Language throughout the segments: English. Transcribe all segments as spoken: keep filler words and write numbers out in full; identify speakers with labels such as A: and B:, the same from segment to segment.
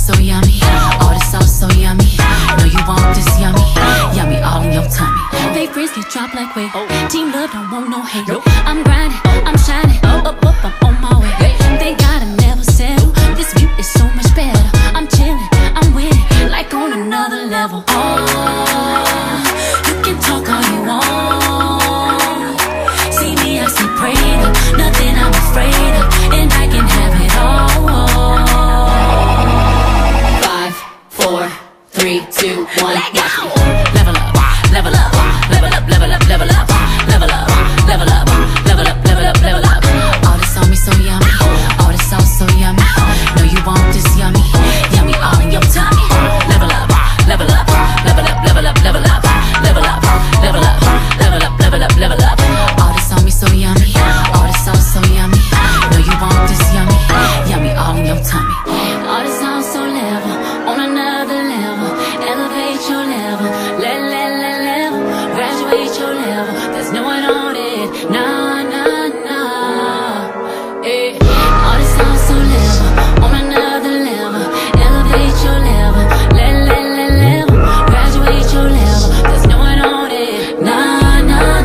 A: so yummy. All the sauce so yummy. Know you want this yummy. Yummy all in your tummy. They freeze, get dropped like wait. Team love, don't want no hate. I'm grinding, I'm shining. Up, up, up, I'm on my way. They gotta never settle. This view is so much better. I'm chilling, I'm winning, like on another level. Oh, you can talk all you want. See me, I see prayer. Nothing I'm afraid of, and I can have it all. Five, four, three, two, one, go. Level up, level up, level up, level up, level up, level up, level up, level up, level up, level up. All this on me so yummy, all this sauce so yummy. Know you want this yummy, yummy all in your tummy. Level up, level up, level up, level up, level up, level up, level up, level up, level up, level up. All this on me so yummy, all this sauce so yummy. Know you want this yummy, yummy all in your tummy. All this sauce so level, on another level. Elevate your level, let, let, let level. Graduate your level, there's no one on it. Nah, nah, nah. Eh. All this sauce so level, on another level. Elevate your level, let, let, let level. Graduate your level, there's no one on it. Nah, nah,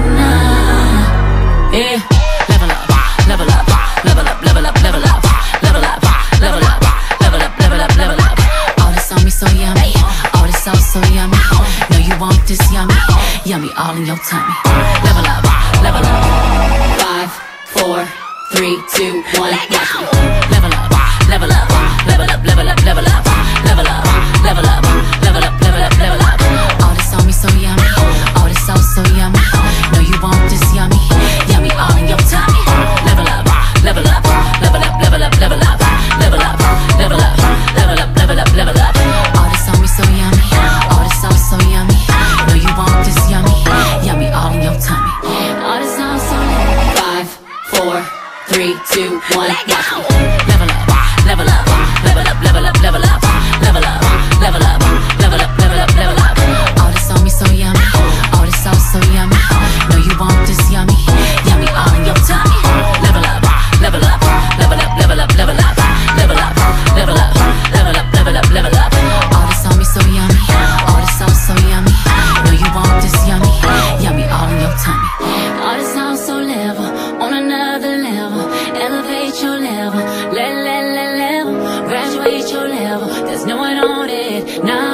A: nah. Eh. Level up, level up, level up, level up, level up, level up, level up, level up, level up, level up. All this on me so yummy, all this sauce so yummy. Know you want this yummy, yummy all in your tummy. Level up, level up. Five, four, three, two, one, go. Level up, level up, level up, level up, level up, level up, level up, level up, level up, level up. All this on me so yummy, all this sauce so yummy. Know you want this yummy, yummy all in your tummy. Level up, level up, level up, level up, level up, level up, level up, level up, level up, level up. All this on me so yummy, all this sauce so yummy. Know you want this yummy, yummy all in your tummy. All this sauce so yummy. Five, four, three, two, one, go. Level up, level up, level up, level up, level up, level up, level up, level up, level up, level up. All this on me so yummy, all this sauce so yummy. Know you want this yummy, yummy all in your tummy. Level up, level up, level up, level up, level up, level up, level up, level up, level up, level up. All this on me so yummy, all this sauce so yummy. Know you want this yummy, yummy all in your tummy. All this sauce so level, on another level. Elevate your level, let, let, let level. Graduate your level, there's no one on it. Nah.